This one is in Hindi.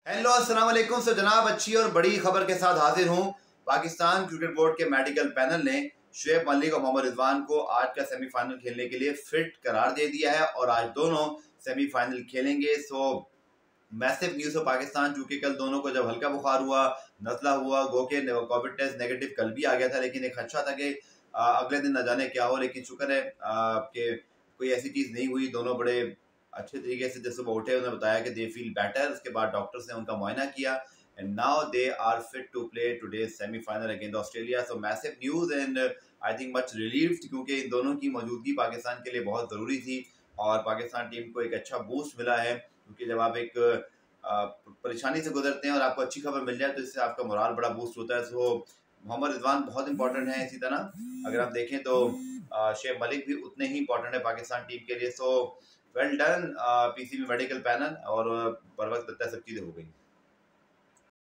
हेलो अस्सलाम वालेकुम। सो जनाब, अच्छी और बड़ी खबर के साथ हाजिर हूँ। पाकिस्तान क्रिकेट बोर्ड के मेडिकल पैनल ने शुएब मलिक और मोहम्मद रिजवान को आज का सेमीफाइनल खेलने के लिए फिट करार दे दिया है और आज दोनों सेमीफाइनल खेलेंगे। So massive news for Pakistan, चूंकि कल दोनों को जब हल्का बुखार हुआ, नजला हुआ, गो के कोविड टेस्ट नेगेटिव कल भी आ गया था, लेकिन एक खदशा था कि अगले दिन न जाने क्या हो। लेकिन शुक्र है कि कोई ऐसी चीज़ नहीं हुई। दोनों बड़े अच्छे तरीके से जब सुबह उठे, उन्होंने बताया कि दे फील बेटर। उसके बाद डॉक्टर्स ने उनका मुआयना किया and now they are fit to play today semifinal against Australia. So massive news and I think much relieved, क्योंकि इन दोनों की मौजूदगी पाकिस्तान के लिए बहुत ज़रूरी थी और पाकिस्तान टीम को एक अच्छा बूस्ट मिला है। क्योंकि जब आप एक परेशानी से गुजरते हैं और आपको अच्छी खबर मिल जाए तो इससे आपका मोराल बड़ा बूस्ट होता है। सो मोहम्मद रिजवान बहुत इंपॉर्टेंट है। इसी तरह अगर आप देखें तो शेख मलिक भी उतने ही इंपॉर्टेंट है पाकिस्तान टीम के लिए। So well done PCB medical panel, और बर वक्त लगता है सब चीज़ें हो गई।